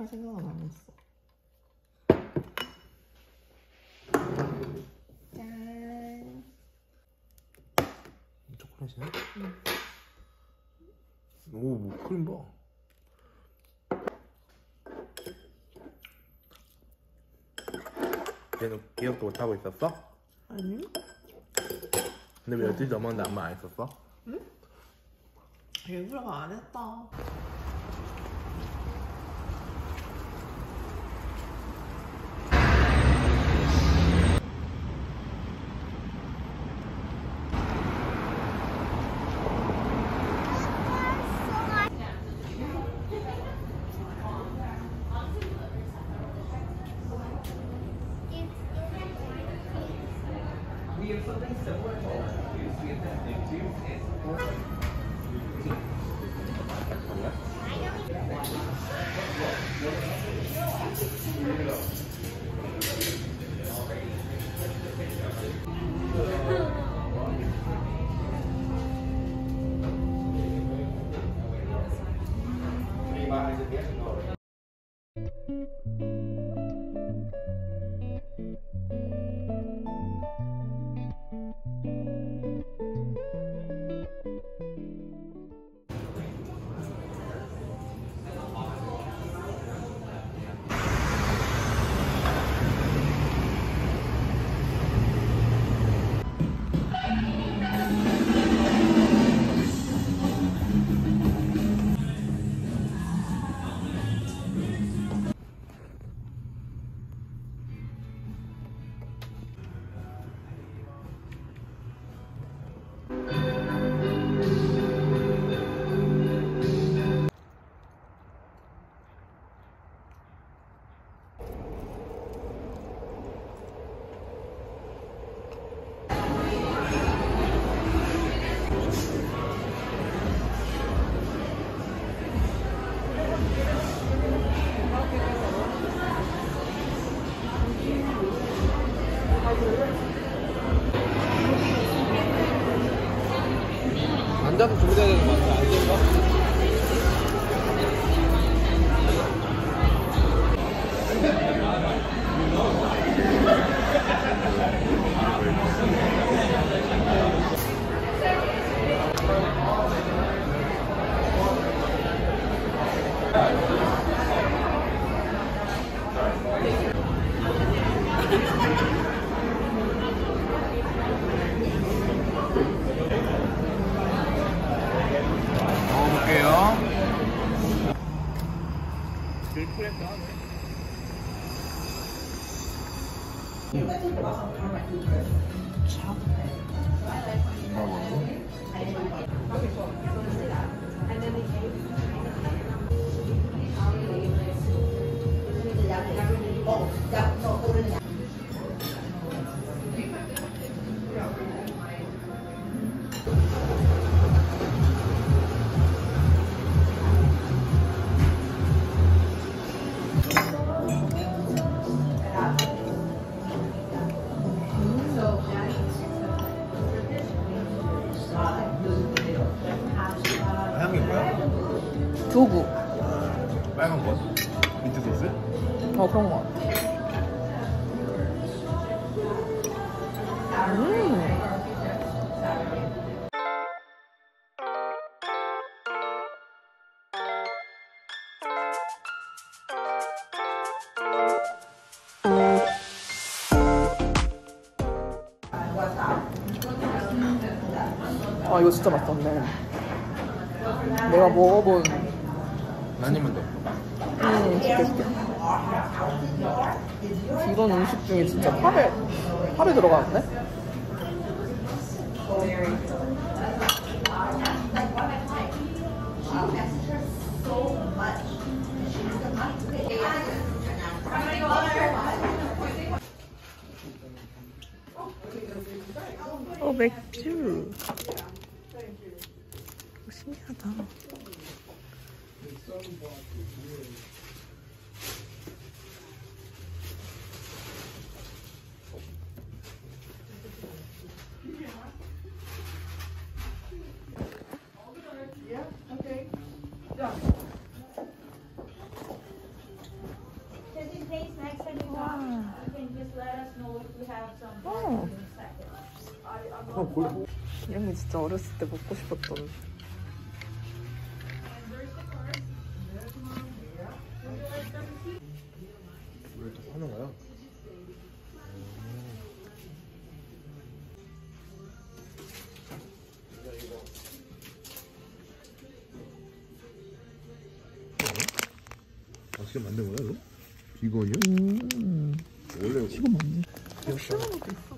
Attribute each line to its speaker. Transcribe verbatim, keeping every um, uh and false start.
Speaker 1: 할 생각은 안 했어. 짠.
Speaker 2: 초콜릿이야?
Speaker 1: 응.
Speaker 2: 오, 뭐 크림 봐. 걔는 기억도 못하고 있었어?
Speaker 1: 아니?
Speaker 2: 근데 왜 열두 시 넘었는데 아무 말 안 했었어?
Speaker 1: 응? 일부러 안 했다.
Speaker 3: We have something similar to that. We get that thing too.
Speaker 2: 앉아서 준비해야 되는 거 같아. 앉아서. 먹어볼게요. 밀크레도 하네.
Speaker 1: 참.
Speaker 2: 향이 뭐야?
Speaker 1: 두부.
Speaker 2: 빨간 거? 민트 소스?
Speaker 1: 어, 그런 거 같아. 음. 아, 이거 진짜 맛있었네. 내가 먹어본.
Speaker 2: 아니면 돼.
Speaker 1: 음, 시켜, 시켜. 이런 음식 중에 진짜 팝에, 팝에 들어가는데? 어, 맥주. 신기하다.
Speaker 2: 한번 골라.
Speaker 1: 이런 게 진짜 어렸을 때 먹고 싶었던.
Speaker 2: 왜 이렇게 하는 거야? 아, 지금 만든 거야, 이거? 비건이요?
Speaker 1: 음.
Speaker 2: 원래
Speaker 1: 지금 맞네. 어, 시원한 것도 있어.